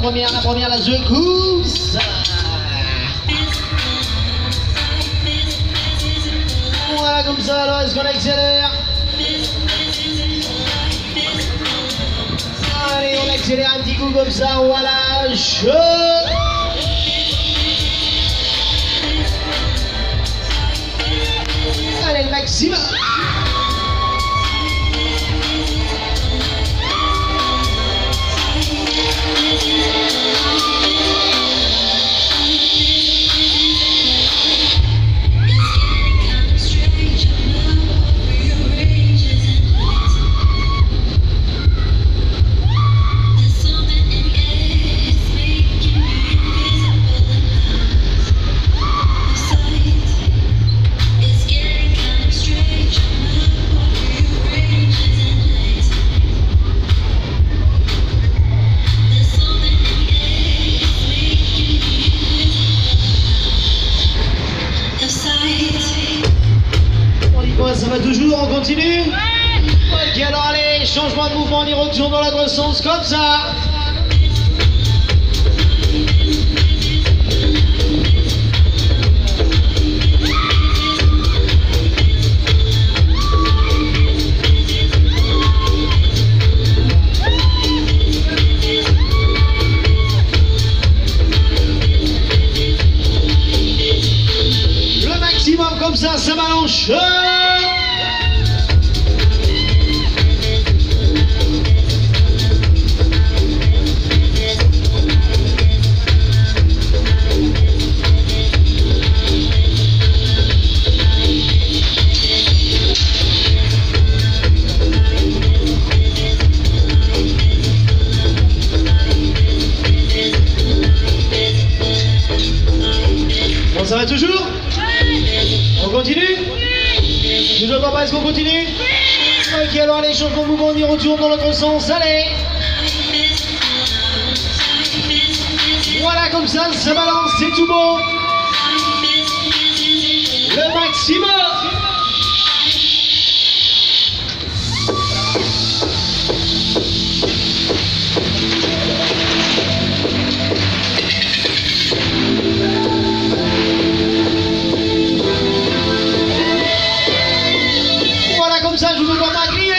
première, la secousse. Voilà, comme ça, alors est-ce qu'on accélère? Allez, on accélère un petit coup comme ça, voilà, chaud. Allez, le maximum. Ça va toujours, on continue? Ok, alors allez, changement de mouvement, on y retourne dans l'autre sens, comme ça. Le maximum, comme ça balance. Bon, ça va toujours? On continue? Je vous entends pas, est-ce qu'on continue? Ok, alors allez, changement de mouvement, on y retourne dans l'autre sens, allez! Voilà, comme ça balance, c'est tout bon! Le maximum! Ça, je vous entends pas crier.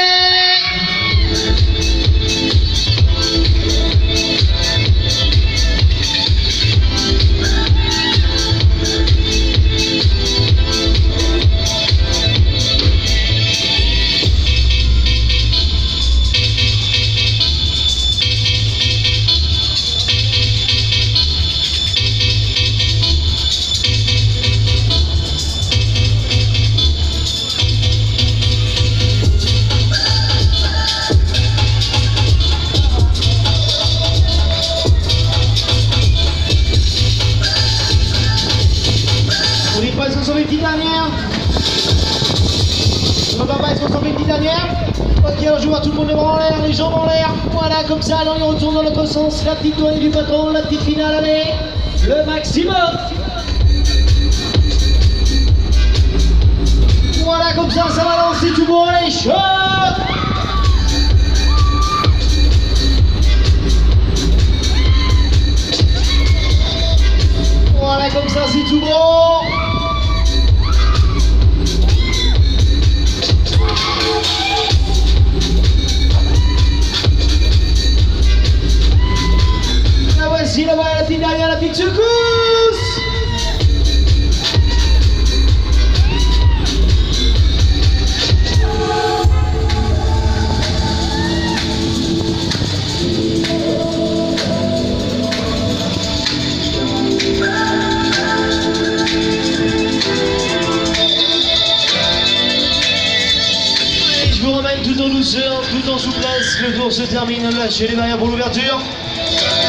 Est-ce qu'on s'en fait une petite dernière? On va pas, est-ce qu'on s'en fait une petite dernière? Ok, alors je vois tout le monde les bras en l'air, les jambes en l'air. Voilà, comme ça, alors on retourne dans l'autre sens. La petite tournée du patron, la petite finale, allez. Le maximum. Voilà, comme ça balance, c'est tout bon, allez, chaud. Voilà, comme ça, c'est tout bon. Voici là-bas la petite dernière, la petite secousse. Allez, je vous remène tout en douceur, tout en souplesse. Le tour se termine, lâchez les barrières pour l'ouverture.